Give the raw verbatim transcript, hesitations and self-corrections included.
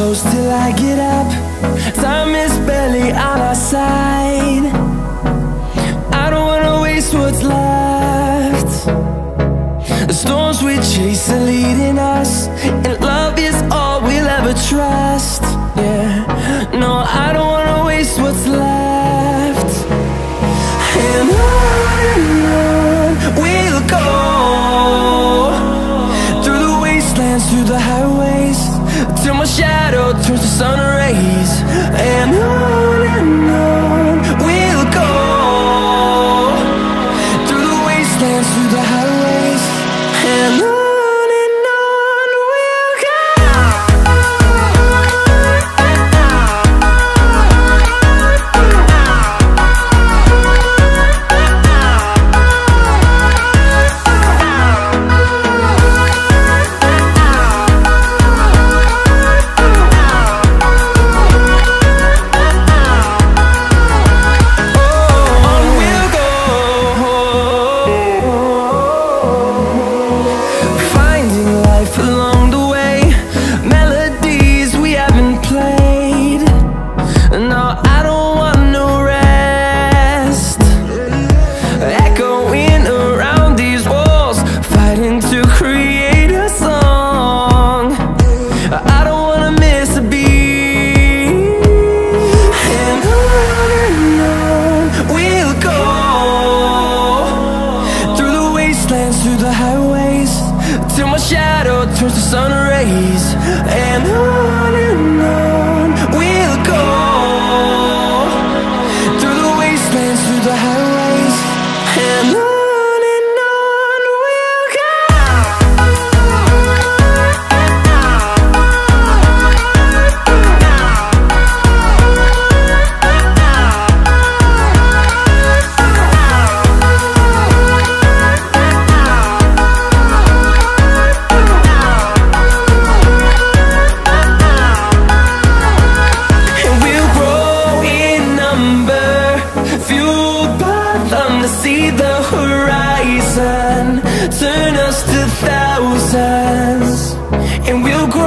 close till I get up. Time is barely on our side. I don't wanna waste what's left. The storms we chase are leading us, and love is all we'll ever trust. Yeah, no, I don't wanna waste what's left. And on and on we'll go, through the wastelands, through the highways, till my shadow turns to sun rays. And on and on we'll go, through the wastelands, through the highways, and on. Through the highways, till my shadow turns to sun rays. And on and on we'll go, through the wastelands, through the highways, and on. See the horizon turn us to thousands, and we'll grow